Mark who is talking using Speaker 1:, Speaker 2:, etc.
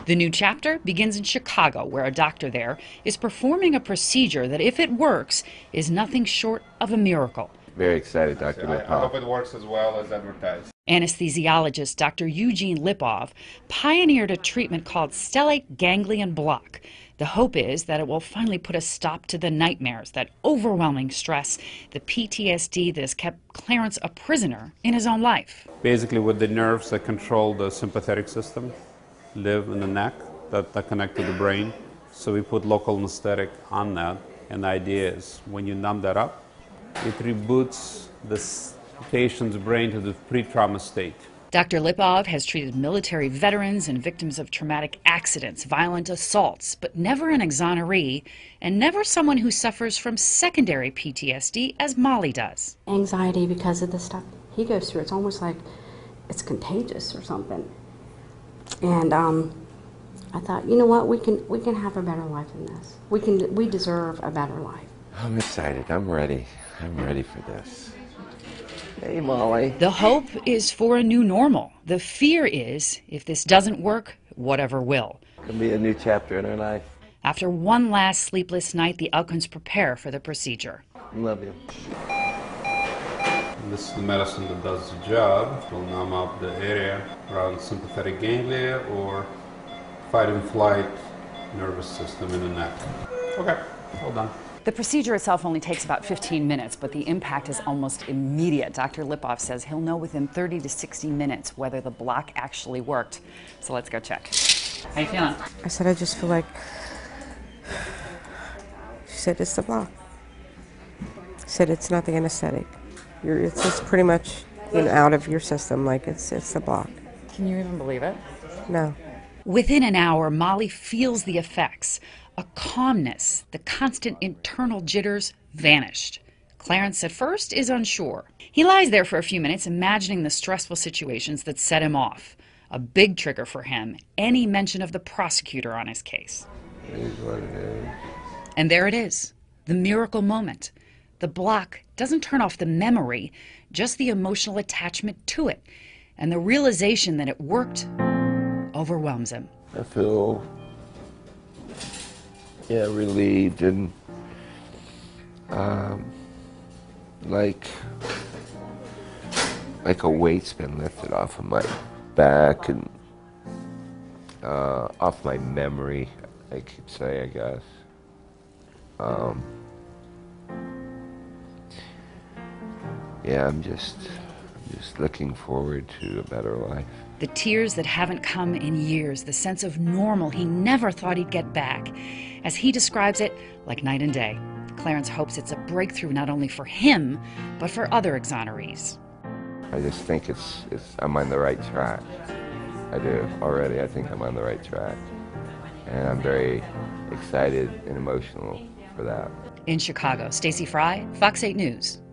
Speaker 1: The new chapter begins in Chicago, where a doctor there is performing a procedure that, if it works, is nothing short of a miracle.
Speaker 2: Very excited, Dr. Lipov.
Speaker 3: I hope it works as well as advertised.
Speaker 1: Anesthesiologist Dr. Eugene Lipov pioneered a treatment called stellate ganglion block. The hope is that it will finally put a stop to the nightmares, that overwhelming stress, the PTSD that has kept Clarence a prisoner in his own life.
Speaker 4: Basically, with the nerves that control the sympathetic system, live in the neck that connect to the brain. So we put local anesthetic on that, and the idea is when you numb that up, it reboots the patient's brain to the pre-trauma state.
Speaker 1: Dr. Lipov has treated military veterans and victims of traumatic accidents, violent assaults, but never an exoneree, and never someone who suffers from secondary PTSD as Molly does.
Speaker 5: Anxiety because of the stuff he goes through, it's almost like it's contagious or something. And I thought, you know what, we can have a better life than this. We deserve a better life.
Speaker 2: I'm excited. I'm ready. I'm ready for this. Hey, Molly.
Speaker 1: The hope is for a new normal. The fear is, if this doesn't work, whatever will.
Speaker 2: It'll be a new chapter in our life.
Speaker 1: After one last sleepless night, the Elkins prepare for the procedure.
Speaker 2: Love you.
Speaker 4: This is the medicine that does the job. It will numb up the area around sympathetic ganglia or fight and flight nervous system in the neck. Okay, all done.
Speaker 1: The procedure itself only takes about 15 minutes, but the impact is almost immediate. Dr. Lipov says he'll know within 30 to 60 minutes whether the block actually worked. So let's go check. How you feeling?
Speaker 6: I said, I just feel like... She said, it's the block. I said, it's not the anesthetic. It's just pretty much out of your system, like it's the block.
Speaker 1: Can you even believe it?
Speaker 6: No.
Speaker 1: Within an hour, Molly feels the effects. A calmness, the constant internal jitters vanished. Clarence at first is unsure. He lies there for a few minutes, imagining the stressful situations that set him off. A big trigger for him, any mention of the prosecutor on his case.
Speaker 2: It is what it is.
Speaker 1: And there it is, the miracle moment. The block doesn't turn off the memory, just the emotional attachment to it. And the realization that it worked overwhelms him.
Speaker 2: I feel, relieved and like a weight's been lifted off of my back and off my memory, I could say, I guess. I'm just looking forward to a better life.
Speaker 1: The tears that haven't come in years, the sense of normal he never thought he'd get back. As he describes it, like night and day. Clarence hopes it's a breakthrough not only for him, but for other exonerees.
Speaker 2: I just think I'm on the right track. I do, already. I think I'm on the right track. And I'm very excited and emotional for that.
Speaker 1: In Chicago, Stacey Fry, Fox 8 News.